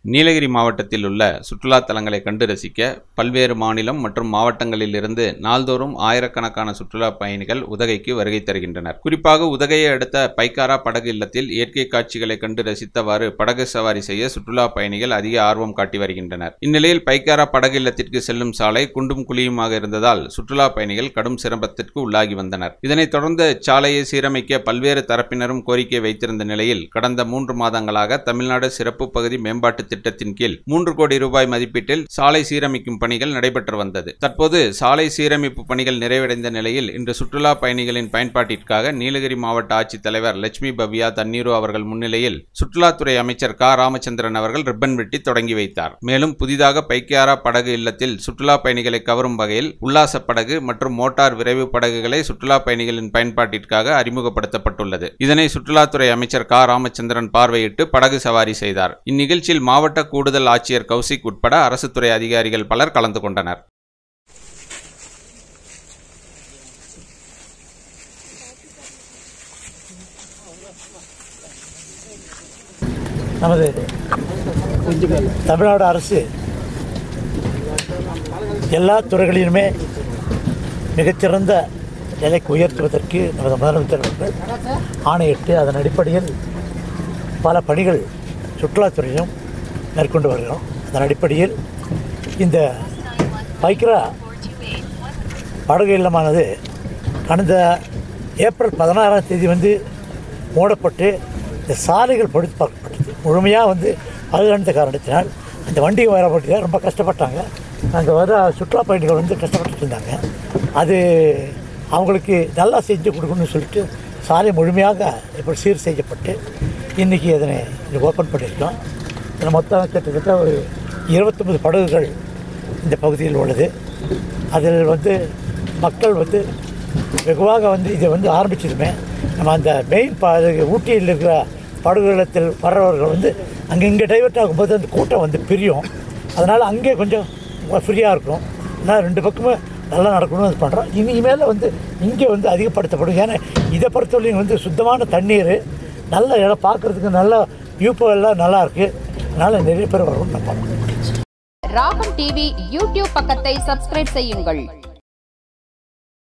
நீலகிரி மாவட்டத்தில் உள்ள சுற்றுலா தலங்களை கண்டு ரசிக்க பல்வேறு மாநிலம் மற்றும் மாவட்டங்களில் இருந்து நாள்தோறும் ஆயிரக்கணக்கான சுற்றுலா பயணிகள் உதகைக்கு வருகை தருகின்றனர். குறிப்பாக உதகையை அடுத்த பைக்காரா படகு இல்லத்தில் இயற்கை காட்சிகளை கண்டு ரசித்தவாறு படகு சவாரி செய்ய சுற்றுலா பயணிகள் அதிக ஆர்வம் காட்டி வருகின்றனர். இந்நிலையில் பைக்காரா படகு இல்லத்திற்கு செல்லும் சாலை குண்டும் குழியுமாக இருந்ததால் சுற்றுலா பயணிகள் கடும் சிரமத்திற்கு உள்ளாகி வந்தனர். இதனைத் தொடர்ந்து சாலையை சீரமைக்க பல்வேறு தரப்பினரும் கோரிக்கை வைத்திருந்த நிலையில் கடந்த 3 மாதங்களாக தமிழ்நாடு சிறப்பு பகுதி மேம்பாட்டு திட்டத்தின் கீழ் 3 கோடி ரூபாய் மதிப்பீட்டில் சாலை சீரமைக்கும் பணிகள் நடைபெற்று வந்தது. தற்போது சாலை சீரமைப்பு பணிகள் நிறைவடைந்த நிலையில் இன்று சுற்றுலா பயணிகளின் பயன்பாட்டிற்காக நீலகிரி மாவட்ட ஆட்சித்தலைவர் லட்சுமி பவ்யா தண்ணீரு அவர்கள் முன்னிலையில் சுற்றுலாத்துறை அமைச்சர் க. ராமச்சந்திரன் அவர்கள் ரிப்பன் வெட்டி தொடங்கி வைத்தார். மேலும் புதிதாக பைக்காரா படகு இல்லத்தில் சுற்றுலா பயணிகளை கவரும் வகையில் உல்லாச படகு மற்றும் மோட்டார் விரைவு படகுகளை சுற்றுலா பயணிகளின் பயன்பாட்டிற்காக அறிமுகப்படுத்தப்பட்டுள்ளது. இதனை சுற்றுலாத்துறை அமைச்சர் க. ராமச்சந்திரன் பார்வையிட்டு படகு சவாரி செய்தார். இந்நிகழ்ச்சியில் மாவட்ட கூடுதல் ஆட்சியர் கௌசிக் உட்பட அரசு துறை அதிகாரிகள் பலர் கலந்து கொண்டனர். நமது தமிழ்நாடு அரசு எல்லா துறைகளிலுமே மிகச்சிறந்த நிலைக்கு உயர்த்துவதற்கு நமது முதலமைச்சர் அவர்கள் ஆணையிட்டு அதன் அடிப்படையில் பல பணிகள் சுற்றுலாத்துறையிலும் மேற்கொண்டு வருகிறோம். அதன் அடிப்படையில் இந்த பைக்காரா படகு இல்லமானது கடந்த ஏப்ரல் 16ஆம் தேதி மூடப்பட்டு இந்த சாலைகள் படுத்து பார்க்கப்பட்டது. முழுமையாக பாதுகாத்த காரணத்தினால் அந்த வண்டி வரப்பட்டு ரொம்ப கஷ்டப்பட்டாங்க. அங்கே வர சுற்றுலா பயணிகள் கஷ்டப்பட்டு இருந்தாங்க. அது அவங்களுக்கு நல்லா செஞ்சு கொடுக்கணும்னு சொல்லிட்டு சாலை முழுமையாக இப்போ சீர் செய்யப்பட்டு இன்றைக்கி அதனை ஓப்பன் பண்ணியிருக்கோம். இதில் மொத்தம் கிட்டத்தட்ட ஒரு 29 படகுகள் இந்த பகுதியில் உள்ளது. அதில் மக்கள் வெகுவாக இதை ஆரம்பிச்சதுமே நம்ம அந்த மெயின் ஊட்டியில் இருக்கிற படகுகளத்தில் வர்றவர்கள் அங்கே டைவர்ட் ஆகும்போது அந்த கூட்டம் பிரியும். அதனால் அங்கே கொஞ்சம் ஃப்ரீயாக இருக்கும். ஆனால் 2 பக்கமும் நல்லா நடக்கணும்னு அது பண்ணுறோம். இனிமேல் இங்கே அதிகப்படுத்தப்படும். ஏன்னா இதை பொறுத்தவரையும் சுத்தமான தண்ணீர், நல்ல இடம் பார்க்குறதுக்கு நல்ல வியூப்போ எல்லாம் நல்லா இருக்குது. அதனால் நிறைய பேர் வரும்னு நம்பலாம். ராகம் டிவி யூடியூப் பக்கத்தை சப்ஸ்கிரைப் செய்யுங்கள்.